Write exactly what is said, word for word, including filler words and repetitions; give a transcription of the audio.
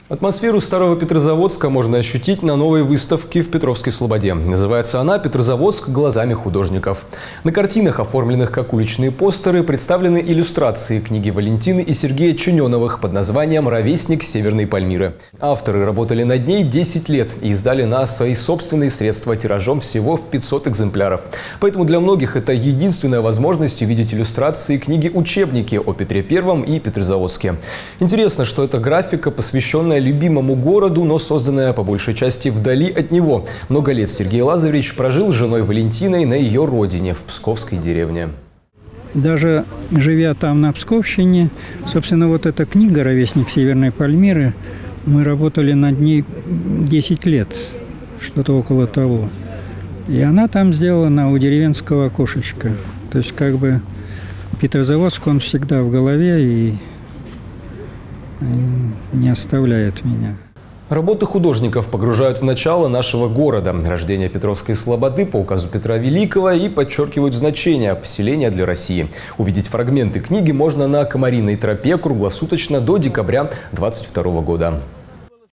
Атмосферу старого Петрозаводска можно ощутить на новой выставке в Петровской Слободе. Называется она «Петрозаводск глазами художников». На картинах, оформленных как уличные постеры, представлены иллюстрации книги Валентины и Сергея Чуненовых под названием «Ровесник Северной Пальмиры». Авторы работали над ней десять лет и издали на свои собственные средства тиражом всего в пятьсот экземпляров. Поэтому для многих это единственная возможность увидеть иллюстрации книги-учебники о Петре Первом и Петрозаводске. Интересно, что эта графика, посвященная любимому городу, но созданная по большей части вдали от него. Много лет Сергей Лазаревич прожил с женой Валентиной на ее родине, в Псковской деревне. Даже живя там, на Псковщине, собственно, вот эта книга «Ровесник Северной Пальмиры», мы работали над ней десять лет, что-то около того. И она там сделана у деревенского окошечка. То есть, как бы, Петрозаводск, он всегда в голове и не оставляет меня. Работы художников погружают в начало нашего города, рождения Петровской Слободы по указу Петра Великого, и подчеркивают значение поселения для России. Увидеть фрагменты книги можно на Комариной тропе круглосуточно до декабря две тысячи двадцать второго года.